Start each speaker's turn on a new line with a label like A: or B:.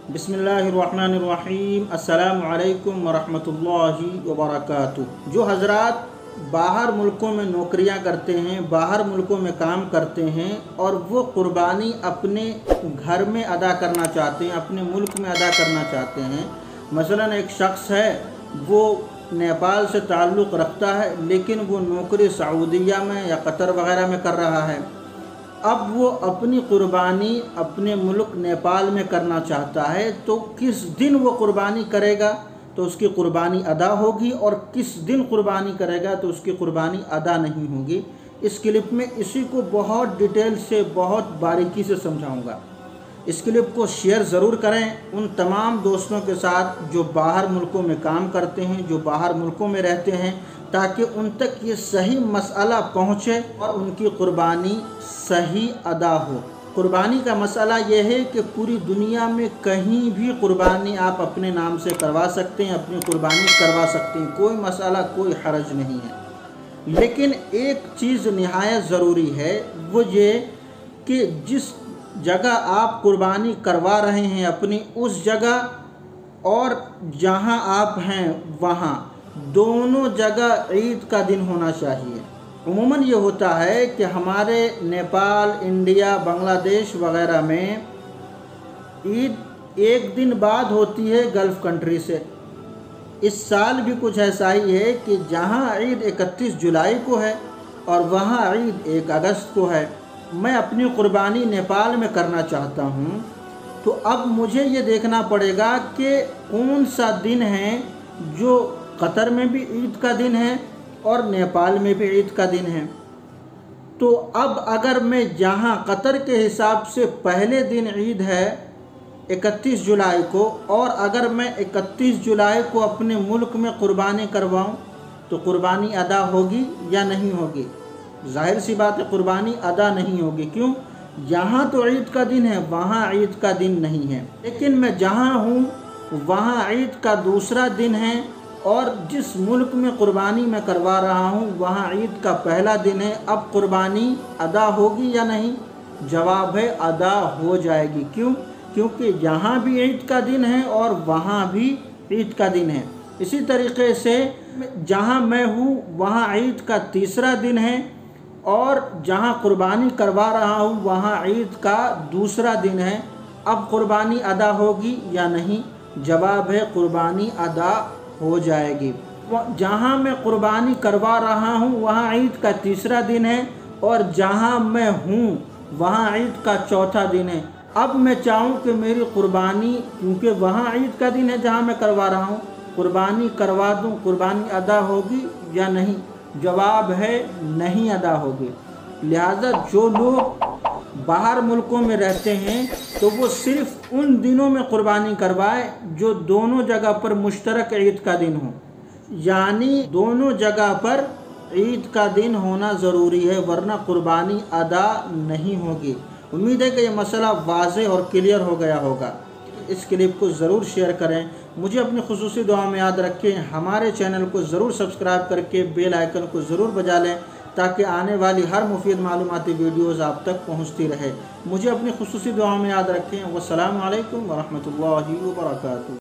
A: बिस्मिल्लाहिर्रहमानिर्रहीम। अस्सलामु अलैकुम वरहमतुल्लाहि वबरकातुहू। जो हज़रात बाहर मुल्कों में नौकरियां करते हैं, बाहर मुल्कों में काम करते हैं और वो कुर्बानी अपने घर में अदा करना चाहते हैं, अपने मुल्क में अदा करना चाहते हैं। मसलन एक शख्स है, वो नेपाल से ताल्लुक़ रखता है, लेकिन वो नौकरी सऊदीया में या कतर वग़ैरह में कर रहा है। अब वो अपनी कुर्बानी अपने मुल्क नेपाल में करना चाहता है, तो किस दिन वो कुर्बानी करेगा तो उसकी कुर्बानी अदा होगी, और किस दिन कुर्बानी करेगा तो उसकी कुर्बानी अदा नहीं होगी। इस क्लिप में इसी को बहुत डिटेल से, बहुत बारीकी से समझाऊंगा। इस क्लिप को शेयर ज़रूर करें उन तमाम दोस्तों के साथ जो बाहर मुल्कों में काम करते हैं, जो बाहर मुल्कों में रहते हैं, ताकि उन तक ये सही मसला पहुँचे और उनकी कुर्बानी सही अदा हो। कुर्बानी का मसला यह है कि पूरी दुनिया में कहीं भी कुर्बानी आप अपने नाम से करवा सकते हैं, अपनी कुर्बानी करवा सकते हैं, कोई मसला, कोई हरज नहीं है। लेकिन एक चीज़ निहायत ज़रूरी है, वो ये कि जिस जगह आप कुर्बानी करवा रहे हैं अपनी, उस जगह और जहां आप हैं वहां दोनों जगह ईद का दिन होना चाहिए। उमूमन ये होता है कि हमारे नेपाल, इंडिया, बांग्लादेश वगैरह में ईद एक दिन बाद होती है गल्फ़ कंट्री से। इस साल भी कुछ ऐसा ही है कि जहां ईद 31 जुलाई को है और वहां ईद 1 अगस्त को है। मैं अपनी कुर्बानी नेपाल में करना चाहता हूं, तो अब मुझे ये देखना पड़ेगा कि कौन सा दिन है जो कतर में भी ईद का दिन है और नेपाल में भी ईद का दिन है। तो अब अगर मैं जहां कतर के हिसाब से पहले दिन ईद है 31 जुलाई को, और अगर मैं 31 जुलाई को अपने मुल्क में कुर्बानी करवाऊं तो कुर्बानी अदा होगी या नहीं होगी? जाहिर सी बात है, कुर्बानी अदा नहीं होगी। क्यों? यहाँ तो ईद का दिन है, वहाँ ईद का दिन नहीं है। लेकिन मैं जहाँ हूँ वहाँ ईद का दूसरा दिन है, और जिस मुल्क में कुर्बानी मैं करवा रहा हूँ वहाँ ईद का पहला दिन है। अब कुर्बानी अदा होगी या नहीं? जवाब है अदा हो जाएगी। क्यों? क्योंकि यहाँ भी ईद का दिन है और वहाँ भी ईद का दिन है। इसी तरीके से जहाँ मैं हूँ वहाँ ईद का तीसरा दिन है, और जहाँ कुर्बानी करवा रहा हूँ वहाँ ईद का दूसरा दिन है। अब कुर्बानी अदा होगी या नहीं? जवाब है कुर्बानी अदा हो जाएगी। जहाँ मैं कुर्बानी करवा रहा हूँ वहाँ ईद का तीसरा दिन है, और जहाँ मैं हूँ वहाँ ईद का चौथा दिन है। अब मैं चाहूँ कि मेरी कुर्बानी, क्योंकि वहाँ ईद का दिन है जहाँ मैं करवा रहा हूँ, कुर्बानी करवा दूँ, कुर्बानी अदा होगी या नहीं? जवाब है नहीं अदा होगी। लिहाजा जो लोग बाहर मुल्कों में रहते हैं तो वो सिर्फ उन दिनों में कुर्बानी करवाए जो दोनों जगह पर मुश्तरक ईद का दिन हो, यानी दोनों जगह पर ईद का दिन होना ज़रूरी है, वरना कुर्बानी अदा नहीं होगी। उम्मीद है कि ये मसला वाज़ेह और क्लियर हो गया होगा। इस क्लिप को ज़रूर शेयर करें, मुझे अपनी खुसूसी दुआ में याद रखें। हमारे चैनल को ज़रूर सब्सक्राइब करके बेल आइकन को ज़रूर बजा लें, ताकि आने वाली हर मुफीद मालूमाती वीडियोज़ आप तक पहुँचती रहे। मुझे अपनी खुसूसी दुआ में याद रखें। वस्सलामु अलैकुम वरहमतुल्लाहि वबरकातुहू।